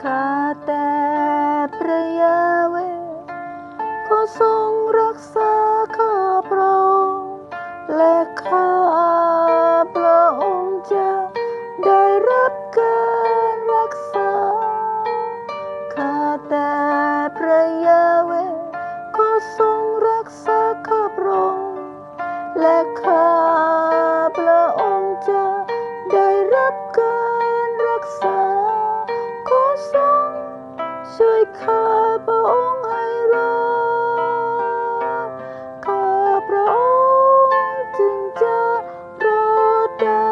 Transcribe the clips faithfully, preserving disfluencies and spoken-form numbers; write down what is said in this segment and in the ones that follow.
ข้าแต่พระยาเวห์ขอทรงรักษาข้าพระองค์และข้าพระองค์จะได้รับการรักษาข้าแต่พระยาเวห์ขอทรงรักษาข้าพระองค์และข้าพระองค์จะได้รับการรักษาขอทรงช่วยข้าพระองค์ให้รอดข้าพระองค์จึงจะรอดได้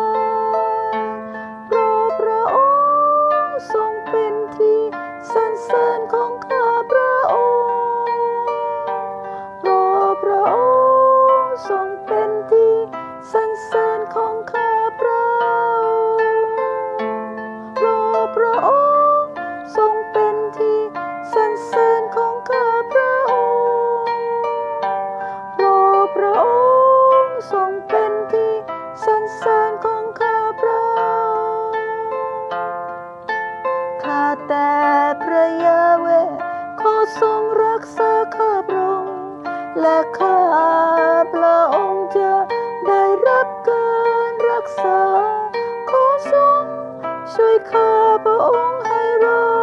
เพราะพระองค์ทรงเป็นที่สรรเสริญของข้าพระองค์เพราะพระองค์ทรงเป็นที่สรรเสริญของข้าพระองค์เพราะพระองค์ทรงเป็นที่สรรเสริญของข้าพระองค์เพราะพระองค์ทรงเป็นที่สรรเสริญของข้าพระองค์ข้าแต่พระยาเวห์ขอทรงรักษาข้าพระองค์และข้าพระองค์จะได้รับการรักษาขอทรงช่วยข้าพระองค์ให้รอ